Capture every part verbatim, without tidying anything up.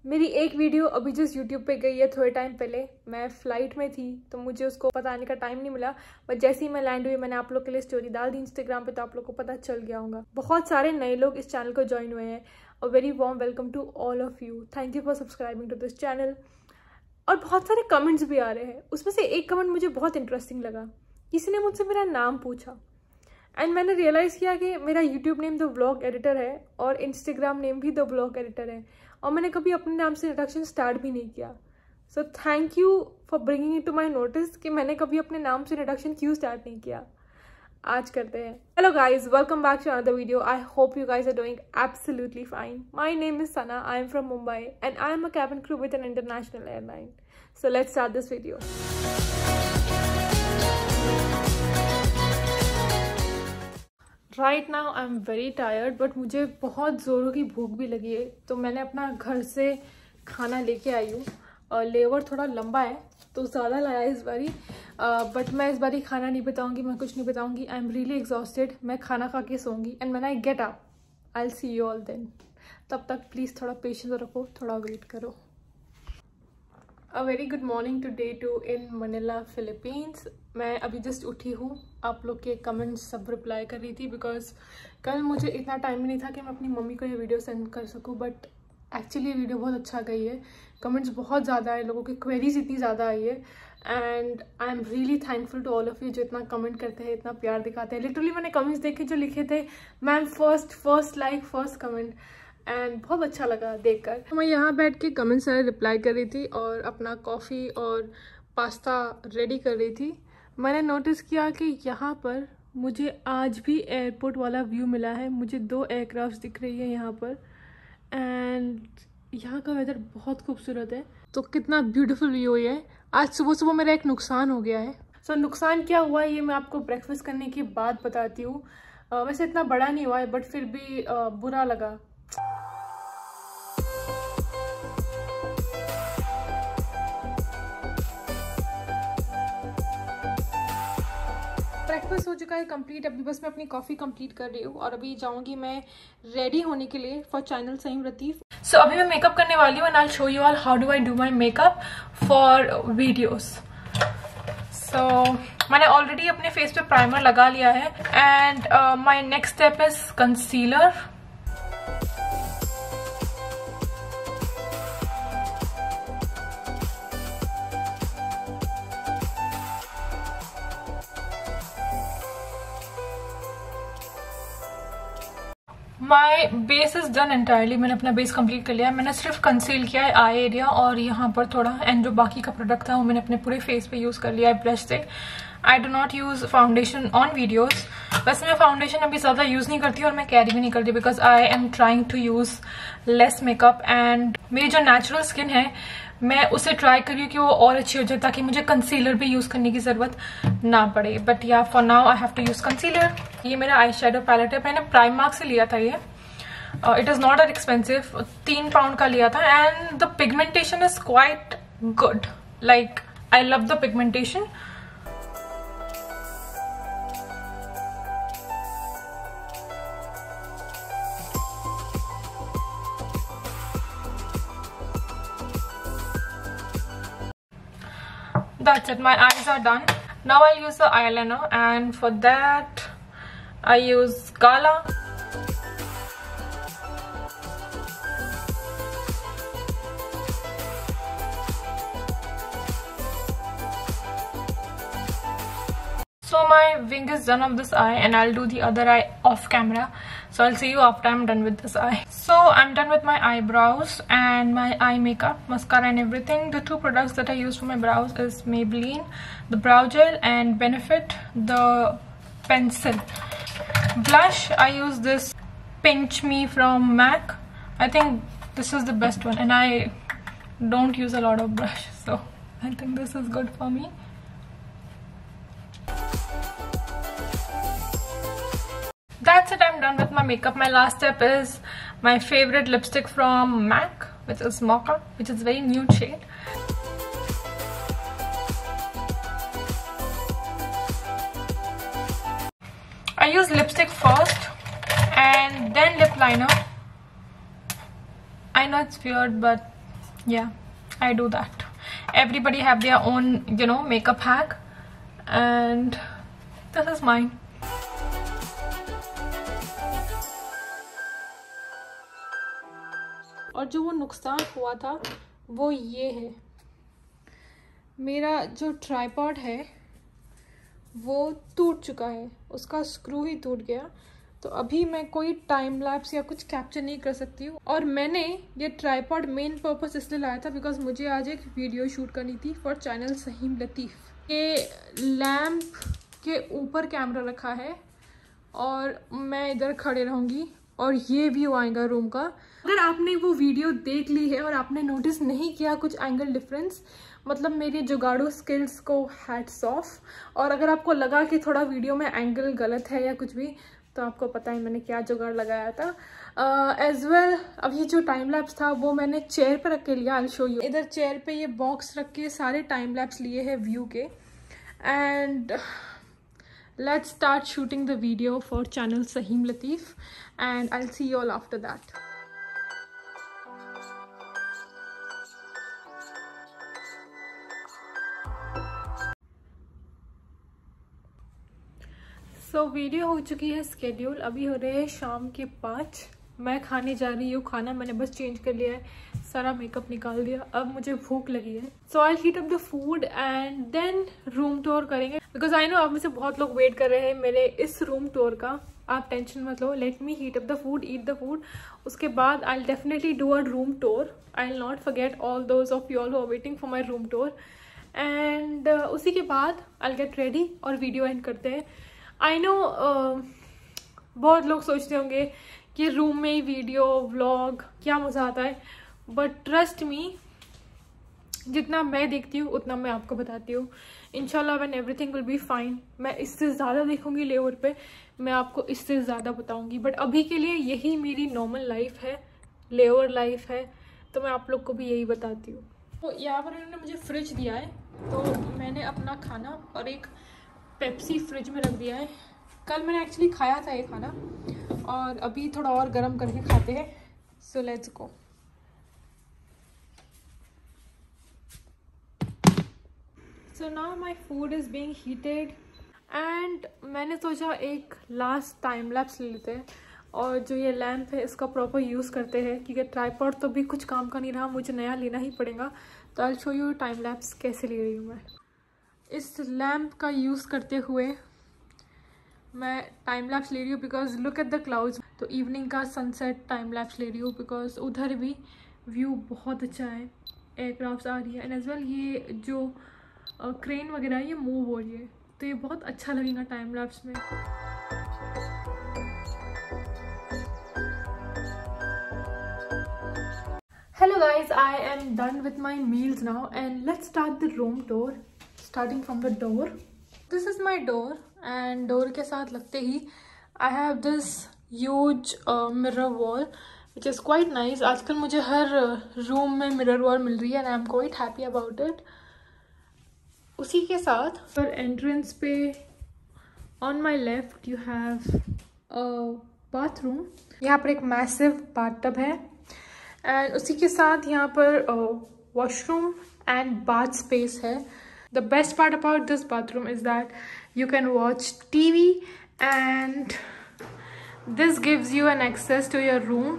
मेरी एक वीडियो अभी जस्ट यूट्यूब पे गई है थोड़े टाइम पहले। मैं फ़्लाइट में थी तो मुझे उसको बताने का टाइम नहीं मिला, बट जैसे ही मैं लैंड हुई मैंने आप लोग के लिए स्टोरी डाल दी इंस्टाग्राम पे, तो आप लोग को पता चल गया होगा। बहुत सारे नए लोग इस चैनल को ज्वाइन हुए हैं और very warm welcome to all of you. Thank you for subscribing to this channel. और बहुत सारे कमेंट्स भी आ रहे हैं। उसमें से एक कमेंट मुझे बहुत इंटरेस्टिंग लगा। किसी ने मुझसे मेरा नाम पूछा एंड मैंने रियलाइज़ किया कि मेरा YouTube name the vlog editor है और इंस्टाग्राम नेम भी द व्लॉग एडिटर है, और मैंने कभी अपने नाम से इंट्रोडक्शन स्टार्ट भी नहीं किया। So thank you for bringing it to my notice कि मैंने कभी अपने नाम से इंट्रोडक्शन क्यों स्टार्ट नहीं किया। आज करते हैं। Hello guys, welcome back to another video. I hope you guys are doing absolutely fine. My name is Sana, I am from Mumbai and I am a cabin crew with an international airline. So let's start this video. Right now I am very tired, but मुझे बहुत ज़ोरों की भूख भी लगी है, तो मैंने अपना घर से खाना लेके आई हूँ। और लेवर थोड़ा लंबा है तो ज़्यादा लाया इस बारी, बट मैं इस बारी खाना नहीं बताऊँगी, मैं कुछ नहीं बताऊँगी। I am really exhausted. मैं खाना खा के सोऊंगी and when I get up I will see you all then. तब तक प्लीज़ थोड़ा पेशेंस रखो, थोड़ा वेट करो। A very good morning today to in Manila Philippines. मैं अभी जस्ट उठी हूँ। आप लोग के कमेंट्स सब रिप्लाई कर रही थी बिकॉज कल मुझे इतना टाइम भी नहीं था कि मैं अपनी मम्मी को ये वीडियो सेंड कर सकूँ, बट एक्चुअली ये वीडियो बहुत अच्छा गई है। कमेंट्स बहुत ज़्यादा है, लोगों की क्वेरीज इतनी ज़्यादा आई है and I am really thankful to all of you जो इतना कमेंट करते हैं, इतना प्यार दिखाते हैं। लिटरली मैंने कमेंट्स देखे जो लिखे थे, ma'am first first like first comment, and बहुत अच्छा लगा देखकर। तो मैं यहाँ बैठ के कमेंट्स सारे रिप्लाई कर रही थी और अपना कॉफ़ी और पास्ता रेडी कर रही थी। मैंने नोटिस किया कि यहाँ पर मुझे आज भी एयरपोर्ट वाला व्यू मिला है। मुझे दो एयरक्राफ्ट दिख रही है यहाँ पर एंड यहाँ का वेदर बहुत खूबसूरत है। तो कितना ब्यूटीफुल व्यू है। आज सुबह सुबह मेरा एक नुकसान हो गया है। सो so, नुकसान क्या हुआ ये मैं आपको ब्रेकफास्ट करने के बाद बताती हूँ। uh, वैसे इतना बड़ा नहीं हुआ है बट फिर भी uh, बुरा लगा। ब्रेकफास्ट हो चुका है कंप्लीट। अभी बस मैं अपनी कॉफ़ी कंप्लीट कर रही हूँ और अभी जाऊँगी मैं रेडी होने के लिए फॉर चैनल सईम रतीफ। सो अभी मैं मेकअप करने वाली हूँ and I will show you all how do I do my makeup for videos. So मैंने ऑलरेडी अपने फेस पे प्राइमर लगा लिया है and my next step is concealer. My base is done entirely. मैंने अपना बेस कंप्लीट कर लिया है। मैंने सिर्फ कंसील किया है आई एरिया और यहाँ पर थोड़ा, एंड जो बाकी का प्रोडक्ट था वो मैंने अपने पूरे फेस पे यूज कर लिया है ब्रश से। I do not use foundation on videos. वैसे मैं फाउंडेशन अभी ज़्यादा यूज नहीं करती और मैं कैरी भी नहीं करती because I am trying to use less makeup and मेरी जो नेचुरल स्किन है मैं उसे ट्राई कर रही हूँ कि वो और अच्छी हो जाए ताकि मुझे कंसीलर भी यूज करने की जरूरत ना पड़े। But yeah for now I have to use concealer. ये मेरा आई शेडो पैलेट है। मैंने प्राइम मार्क से लिया था ये। It is not at expensive. तीन पाउंड का लिया था and the pigmentation is quite good. Like I love the pigmentation. That's it. My eyes are done. Now I'll use the eyeliner and for that I use Gala. So my wing is done of this eye and I'll do the other eye off camera. So I'll see you after I'm done with this eye. So I'm done with my eyebrows and my eye makeup, mascara and everything. The two products that I use for my brows is Maybelline, the brow gel, and Benefit, the pencil. Blush, I use this Pinch Me from MAC. I think this is the best one and I don't use a lot of brush. So I think this is good for me. That's it. I'm done with my makeup. My last step is my favorite lipstick from MAC, which is Mocha, which is very nude shade. I use lipstick first and then lip liner. I know it's weird, but yeah, I do that. Everybody have their own, you know, makeup hack, and this is mine. और जो वो नुकसान हुआ था वो ये है, मेरा जो ट्राइपॉड है वो टूट चुका है, उसका स्क्रू ही टूट गया। तो अभी मैं कोई टाइम लैप्स या कुछ कैप्चर नहीं कर सकती हूँ। और मैंने ये ट्राइपॉड मेन पर्पस इसलिए लाया था बिकॉज मुझे आज एक वीडियो शूट करनी थी फॉर चैनल सहीम लतीफ़। ये लैम्प के ऊपर कैमरा रखा है और मैं इधर खड़े रहूँगी और ये व्यू आएगा रूम का। अगर आपने वो वीडियो देख ली है और आपने नोटिस नहीं किया कुछ एंगल डिफरेंस, मतलब मेरी जुगाड़ू स्किल्स को हैट्स ऑफ। और अगर आपको लगा कि थोड़ा वीडियो में एंगल गलत है या कुछ भी, तो आपको पता है मैंने क्या जुगाड़ लगाया था। एज uh, वेल well, अभी जो टाइम लैप्स था वो मैंने चेयर पे रख के लिया। I show you. इधर चेयर पे ये बॉक्स रख के सारे टाइम लैप्स लिए हैं व्यू के। And let's start shooting the video for channel Saheem Latif and I will see you all after that. So so, video हो चुकी है स्केड्यूल, अभी हो रहे हैं शाम के पाँच। मैं खाने जा रही हूँ खाना, मैंने बस चेंज कर लिया है, सारा मेकअप निकाल दिया, अब मुझे भूख लगी है। So I heat up the food and then room tour करेंगे बिकॉज आई नो आप में से बहुत लोग वेट कर रहे हैं मेरे इस रूम टूर का। आप टेंशन मत लो, let me heat up the food, eat the food, उसके बाद I will definitely do a room tour. I will not forget all those of you all who are waiting for my room tour. And उसी के बाद I will get ready और video end करते हैं। I know uh, बहुत लोग सोचते होंगे कि रूम में ही वीडियो व्लॉग क्या मज़ा आता है, बट ट्रस्ट मी, जितना मैं देखती हूँ उतना मैं आपको बताती हूँ। इंशाल्लाह when everything will be fine, मैं इससे ज़्यादा देखूँगी लेवर पे, मैं आपको इससे ज़्यादा बताऊँगी। बट अभी के लिए यही मेरी नॉर्मल लाइफ है, लेवर लाइफ है, तो मैं आप लोग को भी यही बताती हूँ। तो यहाँ पर उन्होंने मुझे फ्रिज दिया है, तो मैंने अपना खाना और एक पेप्सी फ्रिज में रख दिया है। कल मैंने एक्चुअली खाया था ये खाना और अभी थोड़ा और गर्म करके खाते हैं। So let's go. So now my food is being heated and मैंने सोचा एक लास्ट टाइम लैप्स ले लेते हैं और जो ये लैम्प है इसका प्रॉपर यूज़ करते हैं क्योंकि ट्राइपॉड तो भी कुछ काम का नहीं रहा, मुझे नया लेना ही पड़ेगा। तो I will show you time lapse कैसे ले रही हूँ मैं। इस लैम्प का यूज़ करते हुए मैं टाइम लैप्स ले रही हूँ because look at the clouds. तो इवनिंग का सनसेट टाइम लैप्स ले रही हूँ बिकॉज उधर भी व्यू बहुत अच्छा है, एयरक्राफ्ट्स आ रही है एंड एज वेल ये जो क्रेन uh, वगैरह है ये मूव हो रही है, तो ये बहुत अच्छा लगेगा टाइम लैप्स में। Hello guys, I am done with my meals now and let's start the room tour starting from the door. This is my door and door के साथ लगते ही I have this huge uh, mirror wall which is quite nice. आजकल मुझे हर room में mirror wall मिल रही है and I am quite happy about it. उसी के साथ पर entrance पे on my left you have a bathroom. यहाँ पर एक massive bathtub है एंड उसी के साथ यहाँ पर वॉशरूम एंड बाथ स्पेस है। The best part about this bathroom is that you can watch TV and this gives you an access to your room.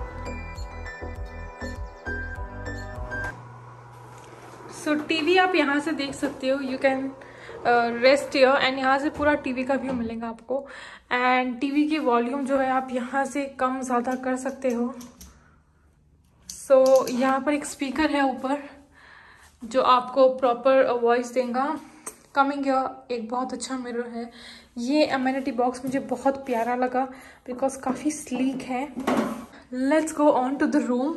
So TV आप यहाँ से देख सकते हो, you can rest here and यहाँ से पूरा टीवी का व्यू मिलेगा आपको। एंड टीवी की वॉल्यूम जो है आप यहाँ से कम ज़्यादा कर सकते हो। सो so, यहाँ पर एक स्पीकर है ऊपर जो आपको प्रॉपर वॉइस देगा। कमिंग हियर एक बहुत अच्छा मिरर है। ये अमेनिटी बॉक्स मुझे बहुत प्यारा लगा बिकॉज काफ़ी स्लीक है। Let's go on to the room.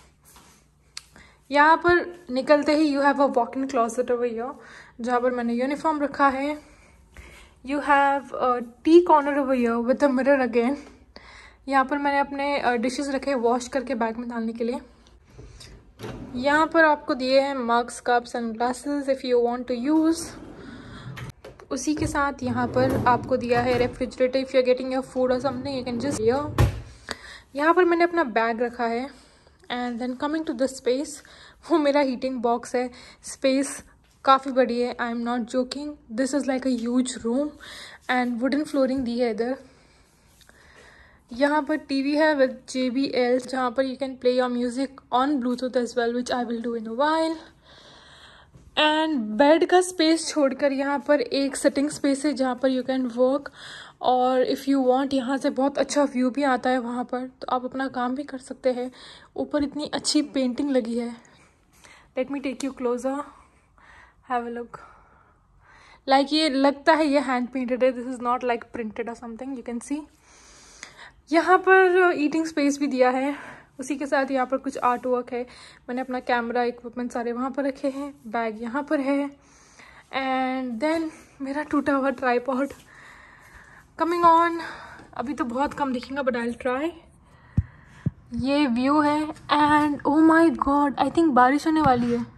यहाँ पर निकलते ही you have a walk in closet over here जहाँ पर मैंने यूनिफॉर्म रखा है। You have a T corner over here with a mirror again. यहाँ पर मैंने अपने डिशेस रखे वॉश करके बैग में डालने के लिए। यहाँ पर आपको दिए हैं mugs, cups and glasses if you want to use. उसी के साथ यहाँ पर आपको दिया है refrigerator if you are getting your food और something you can just here. यहाँ पर मैंने अपना बैग रखा है and then coming to the space, वो मेरा हीटिंग बॉक्स है। स्पेस काफ़ी बड़ी है, I am not joking. This is like a huge room and wooden flooring दी है इधर। यहाँ पर टीवी है विद जे बी एल, जहाँ पर you can play your music on bluetooth as well, which I will do in a while. And bed का space छोड़कर यहाँ पर एक सिटिंग स्पेस है जहाँ पर यू कैन वर्क, और इफ़ यू वांट यहाँ से बहुत अच्छा व्यू भी आता है वहाँ पर, तो आप अपना काम भी कर सकते हैं। ऊपर इतनी अच्छी पेंटिंग लगी है। Let me take you closer, have a look. Like ये लगता है ये हैंड पेंटेड है, this is not like printed और समथिंग। यू कैन सी यहाँ पर ईटिंग स्पेस भी दिया है। उसी के साथ यहाँ पर कुछ आर्ट वर्क है। मैंने अपना कैमरा इक्विपमेंट सारे वहाँ पर रखे हैं, बैग यहाँ पर है। एंड देन मेरा टूटा हुआ ट्राईपॉड कमिंग ऑन। अभी तो बहुत कम दिखेगा बट आई विल ट्राई। ये व्यू है and oh my god, I think बारिश होने वाली है।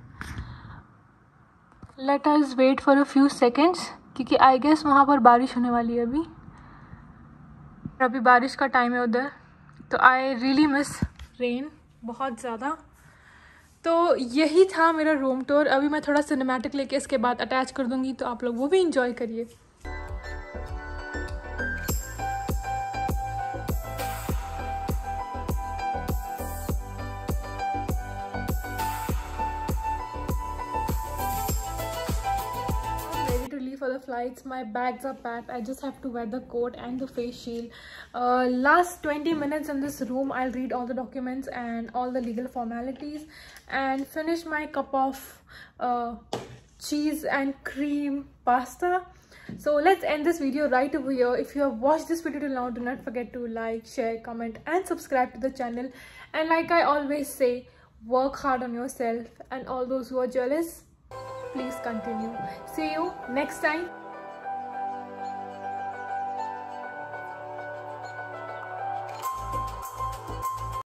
Let us wait for a few seconds, क्योंकि आई गेस वहाँ पर बारिश होने वाली है अभी। अभी बारिश का टाइम है उधर, तो आई रियली मिस रेन बहुत ज़्यादा। तो यही था मेरा रूम टूर। अभी मैं थोड़ा सिनेमैटिक लेके इसके बाद अटैच कर दूँगी, तो आप लोग वो भी इंजॉय करिए। For the flights, my bags are packed. I just have to wear the coat and the face shield. Uh, last twenty minutes in this room, I'll read all the documents and all the legal formalities and finish my cup of uh, cheese and cream pasta. So let's end this video right over here. If you have watched this video till now, do not forget to like, share, comment and subscribe to the channel. And like I always say, work hard on yourself, and all those who are jealous, please continue. See you next time.